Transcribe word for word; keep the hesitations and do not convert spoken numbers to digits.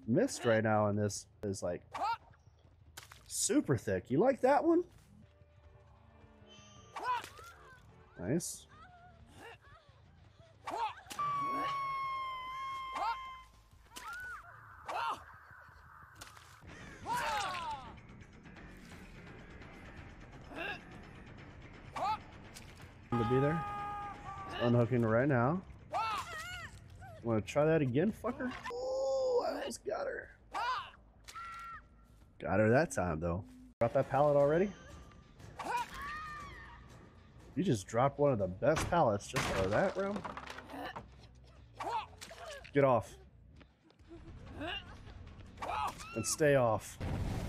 mist right now in this is like super thick. You like that one? Nice. To be there. Unhooking right now. Want to try that again, fucker? Oh, I almost got her. Got her that time, though. Drop that pallet already? You just dropped one of the best pallets just for that round. Get off. And stay off.